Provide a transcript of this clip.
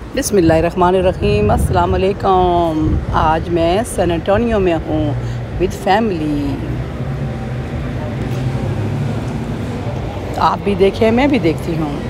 बिस्मिल्लाहिर्रहमानिर्रहीम, अस्सलाम वालेकुम। आज मैं सैन एंटोनियो में हूँ विद फैमिली। आप भी देखें, मैं भी देखती हूँ।